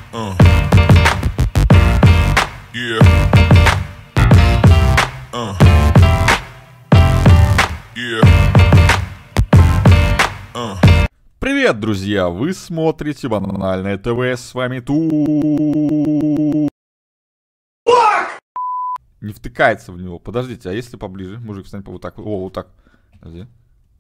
Yeah. Yeah. Привет, друзья! Вы смотрите Банальное ТВ, с вами Ту. Не втыкается в него. Подождите, а если поближе? Мужик, встань вот так. О, вот так. Подожди.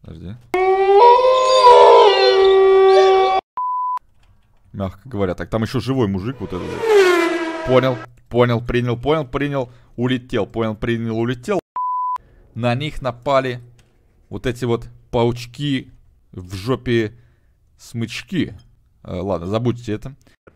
Мягко говоря. Так, там еще живой мужик вот этот. Понял, принял, улетел. Понял, принял, улетел. На них напали вот эти вот паучки в жопе смычки. Ладно, забудьте это.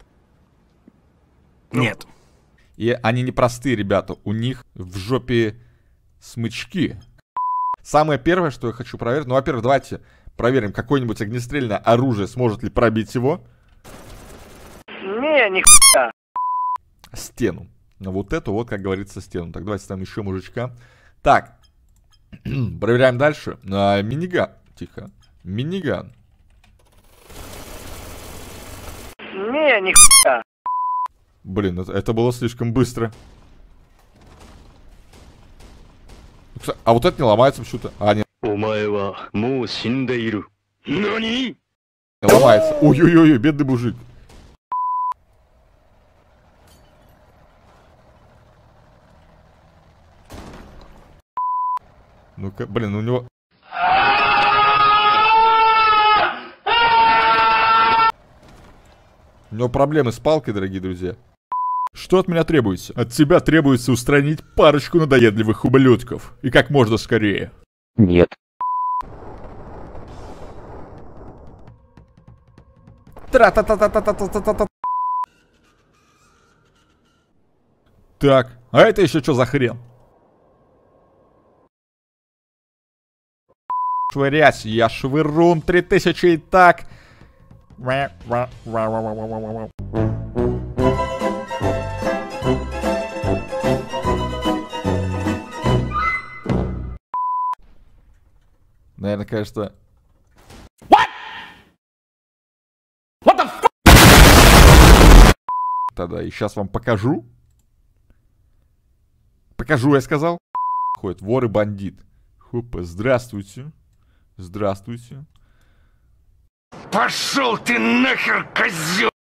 Нет. И они не простые, ребята. У них в жопе смычки. Самое первое, что я хочу проверить. Ну, во-первых, давайте проверим, какое-нибудь огнестрельное оружие сможет ли пробить его. Не, нихуя. Стену. Вот эту вот, как говорится, стену. Так, давайте там еще мужичка. Так. Проверяем дальше. Миниган. Тихо. Миниган. Не, нихуя. Блин, это было слишком быстро. А вот это не ломается почему-то. А, нет. Не ломается. Ой-ой-ой, бедный мужик. Ну-ка, блин, у него... У него проблемы с палкой, дорогие друзья. Что от меня требуется? От тебя требуется устранить парочку надоедливых ублюдков. И как можно скорее. Нет. Тра-та-та-та-та-та-та-та-та. Так, а это еще что за хрен? Швырять, я швырун 3000 и так. Наверное, кажется... Тогда и сейчас вам покажу. Покажу, я сказал. Ходит вор и бандит. Хопа, здравствуйте. Здравствуйте. Пошел ты нахер, козел!